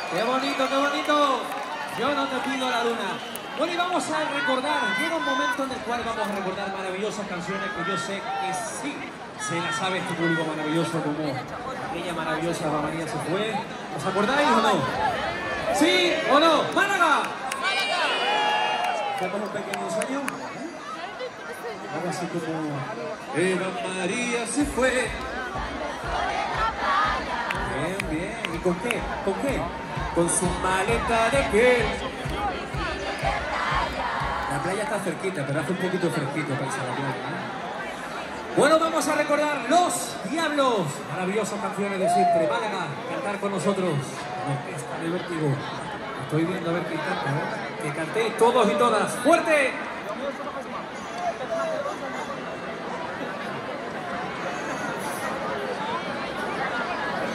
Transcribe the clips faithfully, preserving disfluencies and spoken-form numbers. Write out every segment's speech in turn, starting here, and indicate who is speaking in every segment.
Speaker 1: ¡Qué bonito, qué bonito! Yo no te pido la luna. Bueno, y vamos a recordar, llega un momento en el cual vamos a recordar maravillosas canciones que yo sé que sí se las sabe este público maravilloso, como aquella maravillosa María se fue. ¿Os acordáis o no? ¿Sí o no? ¡Málaga! ¿Hacemos un pequeño ensayo? Algo así como... Eva María se fue. Bien, bien. ¿Y con qué? ¿Con qué? Con su maleta de piel. La playa está cerquita, pero hace un poquito fresquito para irse a la playa, ¿eh? Bueno, vamos a recordar Los Diablos. Maravillosas canciones de siempre. Málaga, cantar con nosotros. La orquesta de Vértigo. Estoy viendo a ver quién canta, ¿eh? Que cantéis todos y todas. ¡Fuerte!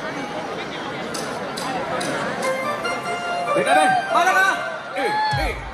Speaker 1: ¡Venga, ven! ¡Málaga! ¡Eh, eh!